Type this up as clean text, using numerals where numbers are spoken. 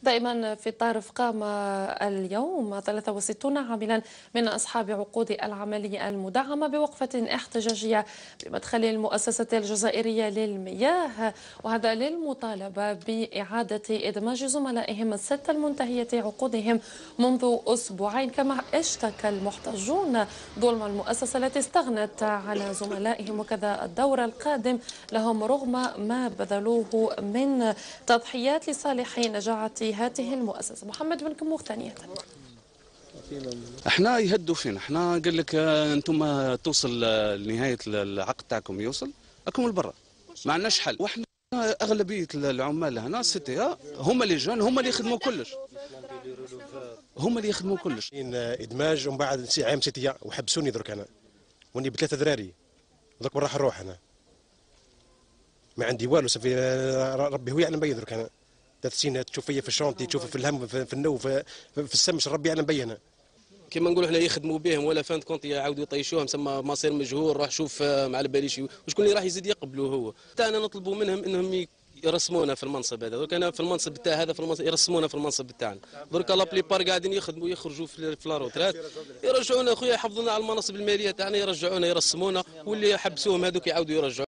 دائما في الطرف قام اليوم 63 عاملا من أصحاب عقود العملية المدعمة بوقفة احتجاجية بمدخل المؤسسة الجزائرية للمياه، وهذا للمطالبة بإعادة إدماج زملائهم الستة المنتهية عقودهم منذ أسبوعين. كما اشتكى المحتجون ظلم المؤسسة التي استغنت عن زملائهم وكذا الدور القادم لهم رغم ما بذلوه من تضحيات لصالح نجاعة هذه المؤسسة. محمد بن كموخ ثانية. احنا يهدوا فينا، احنا قال لك انتم توصل لنهايه العقد تاعكم يوصل راكم لبرا، ما عندناش حل. واحنا اغلبيه العمال هنا ستة هما اللي جون، هما اللي يخدموا كلش، هما اللي يخدموا كلش. ادماج ومن بعد عام 6 وحبسوني درك انا واني بثلاثه ذراري درك راح نروح انا ما عندي والو صافي. ربي هو يعلم بيا درك انا 3 سنين تشوف فيا في الشونتي، تشوف في الهم في النو في السمش، ربي يعلم بيا انا. كما نقولوا احنا يخدموا بهم ولا فانت كونت يعاودوا يطيشوهم، تسمى مصير مجهول. روح شوف ما على باليش وشكون اللي راح يزيد يقبلوا هو. حتى انا نطلبوا منهم انهم يرسمونا في المنصب هذا. درك انا في المنصب بتاع هذا، في المنصب يرسمونا في المنصب بتاعنا. درك لا بليبار قاعدين يخدموا يخرجوا في لاروترات، يرجعونا اخويا، يحفظونا على المناصب الماليه تاعنا، يرجعونا يرسمونا، واللي حبسوهم هذوك يعاودوا يرجعوا.